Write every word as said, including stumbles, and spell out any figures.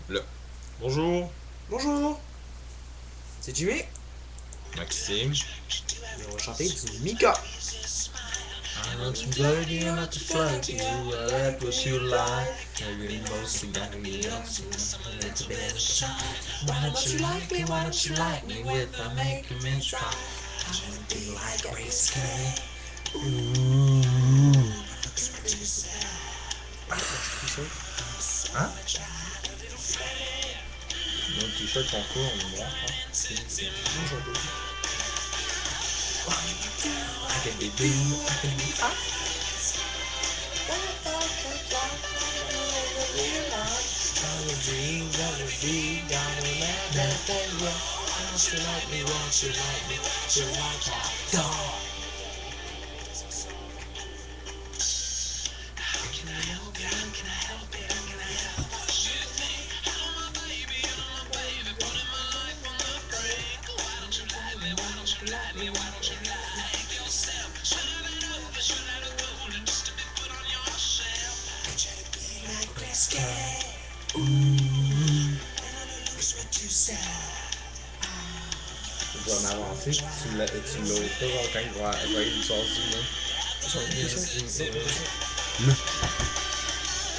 Là. Bonjour, Bonjour, c'est Jimmy. Maxime. Et on va chanter du Mika. I'm not too dirty, I'm not too flighty. You are that what you like. Maybe mostly got me else. Why don't you like me? Why don't you like me? Without making me try. I wanna be like Grace Kelly. Ooh. Hein? Mon t-shirt concours, on voit. I can be blue, I can be hot. Je vais m'avancer, tu l'as tu l'as pas genre quand il va, il va y sortir là. Là.